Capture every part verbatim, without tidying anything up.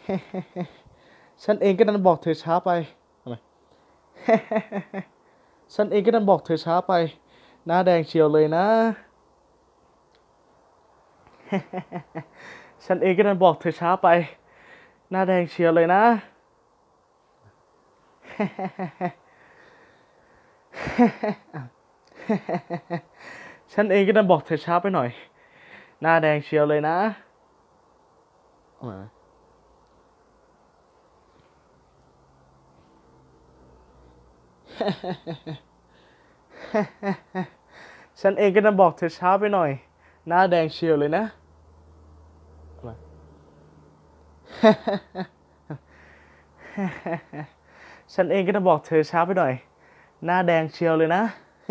ฉันเองก็ดันบอกเธอช้าไปทำไม ฉันเองก็ดันบอกเธอช้าไปหน้าแดงเชียวเลยนะ ฉันเองก็ดันบอกเธอช้าไปหน้าแดงเชียวเลยนะ ฉันเองก็ดันบอกเธอช้าไปหน่อยหน้าแดงเชียวเลยนะเอาใหม่ไหม ฉันเองก็ดันบอกเธอช้าไปหน่อยหน้าแดงเชียวเลยนะเอาใหม่ ฉันเองก็ดันบอกเธอช้าไปหน่อยหน้าแดงเชียวเลยนะ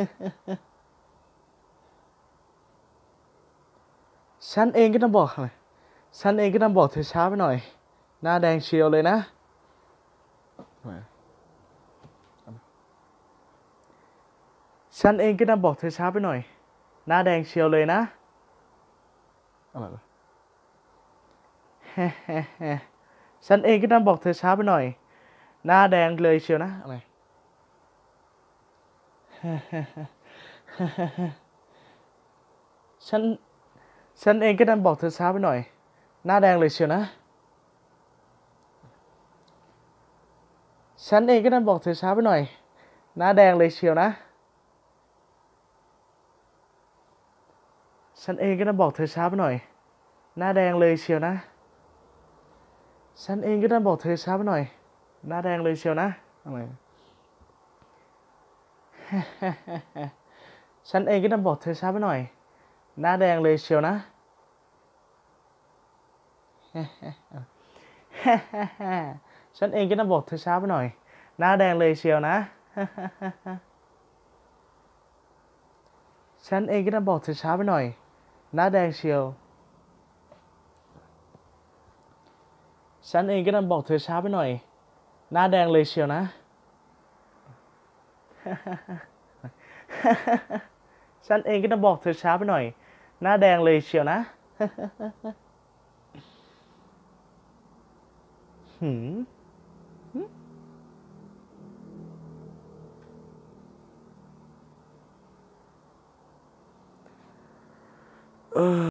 ฉันเองก็ต้องบอกเลยฉันเองก็ต้องบอกเธอช้าไปหน่อยหน้าแดงเชียวเลยนะฉันเองก็ต้องบอกเธอช้าไปหน่อยหน้าแดงเชียวเลยนะอะไรวะฉันเองก็ต้องบอกเธอช้าไปหน่อยหน้าแดงเลยเชียวนะอะไรฉันฉันเองก็ต้องบอกเธอช้าไปหน่อยหน้าแดงเลยเชียวนะฉันเองก็ต้องบอกเธอช้าไปหน่อยหน้าแดงเลยเชียวนะฉันเองก็ต้องบอกเธอช้าไปหน่อยหน้าแดงเลยเชียวนะฉันเองก็ต้องบอกเธอช้าไปหน่อยหน้าแดงเลยเชียวนะอะไร ฉันเองก็ต้องบอกเธอช้าไปหน่อยหน้าแดงเลยเชียวนะ ฉันเองก็ต้องบอกเธอช้าไปหน่อยหน้าแดงเลยเชียวนะ ฉันเองก็ต้องบอกเธอช้าไปหน่อยหน้าแดงเชียวฉันเองก็ต้องบอกเธอช้าไปหน่อยหน้าแดงเลยเชียวนะ ฉันเองก็ต้องบอกเธอช้าไปหน่อยหน้าแดงเลยเชียวนะหืม